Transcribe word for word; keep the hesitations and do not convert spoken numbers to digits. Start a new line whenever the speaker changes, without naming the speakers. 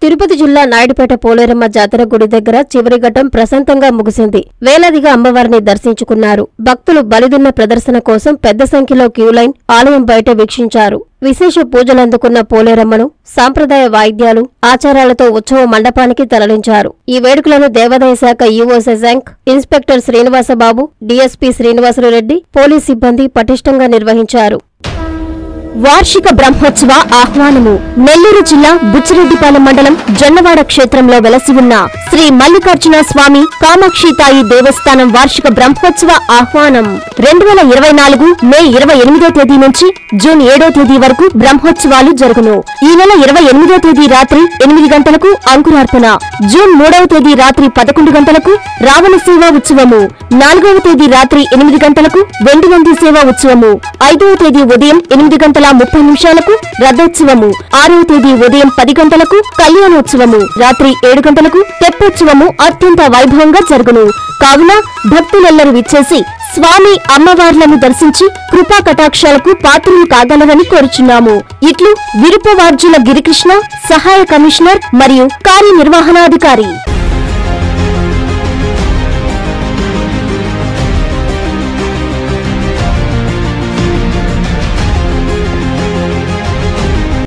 తిరుపతి జిల్లా నాయుడుపేట పోలేరమ్మ జాతర గుడి దగ్గర చివరి ఘట్టం ప్రశాంతంగా ముగిసింది. వేలాదిగా అమ్మవారిని దర్శించుకున్నారు. భక్తులు బలిదున్న ప్రదర్శన కోసం పెద్ద సంఖ్యలో క్యూలైన్ ఆలయం బయట వీక్షించారు. విశేష పూజలందుకున్న పోలేరమ్మను సాంప్రదాయ వాయిద్యాలు, ఆచారాలతో ఉత్సవ మండపానికి తరలించారు. ఈ వేడుకలను దేవాదాయ శాఖ EO Shashank, inspector Srinivasababu, DSP Srinivasulareddy, police సిబ్బంది పటిష్టంగా నిర్వహించారు. వార్షిక బ్రహ్మోత్సవ ఆహ్వానము. నెల్లూరు జిల్లా బుచ్చిరెడ్డిపాలెం మండలం జొన్నవాడ క్షేత్రంలో వెలసి ఉన్న శ్రీ మల్లికార్జున స్వామి కామాక్షితాయి దేవస్థానం వార్షిక బ్రహ్మోత్సవ ఆహ్వానం రెండు వేల ఇరవై నాలుగు మే ఇరవై ఎనిమిదో తేదీ నుంచి జూన్ ఏడో తేదీ వరకు బ్రహ్మోత్సవాలు జరుగును. ఈ నెల ఇరవై ఎనిమిదో తేదీ రాత్రి ఎనిమిది గంటలకు అంకురార్పణ, జూన్ మూడవ తేదీ రాత్రి పదకొండు గంటలకు రావణ సేవా ఉత్సవము, నాలుగవ తేదీ రాత్రి ఎనిమిది గంటలకు వెండి నంది సేవా ఉత్సవము, ఐదవ తేదీ ఉదయం ఎనిమిది గంటల ముప్పై నిమిషాలకు రథోత్సవము, ఆరవ తేదీ ఉదయం పది గంటలకు కళ్యాణోత్సవము, రాత్రి ఏడు గంటలకు తెప్పోత్సవము అత్యంత వైభవంగా జరుగును. కావున భక్తులెల్లరూ విచ్చేసి స్వామి అమ్మవార్లను దర్శించి కృపా కటాక్షాలకు పాత్రలు కాగలరని కోరుచున్నాము. ఇట్లు విరుపవార్జుల గిరికృష్ణ, సహాయ కమిషనర్ మరియు కార్యనిర్వహణాధికారి.